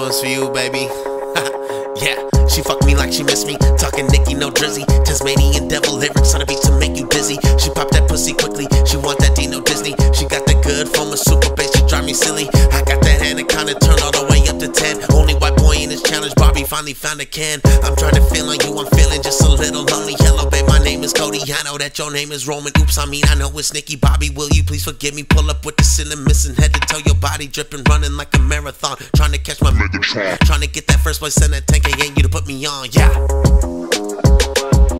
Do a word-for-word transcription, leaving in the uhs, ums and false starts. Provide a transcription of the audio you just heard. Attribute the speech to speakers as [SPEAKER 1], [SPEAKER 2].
[SPEAKER 1] one's for you, baby. Yeah, she fucked me like she missed me. Talking Nicki, no Drizzy. Tasmanian devil lyrics on a beat to make you dizzy. She popped that pussy quickly. She want that Dino Disney. She got that good from a super bass. She drive me silly. I got that hand and kinda turned all the way up to ten. Only white boy in this challenge. Barbie finally found a can. I'm trying to feel on you. I'm feeling just a little lonely. Hello, babe. My name is Cody. I know that your name is Roman. Oops, I mean I know it's Nicki. Bobby, will you please forgive me? Pull up with the ceiling missing. Head to toe, your body dripping, running like a marathon. Trying to catch my Megatron. Trying to get that first place in that tank. Ain't you to put me on, yeah.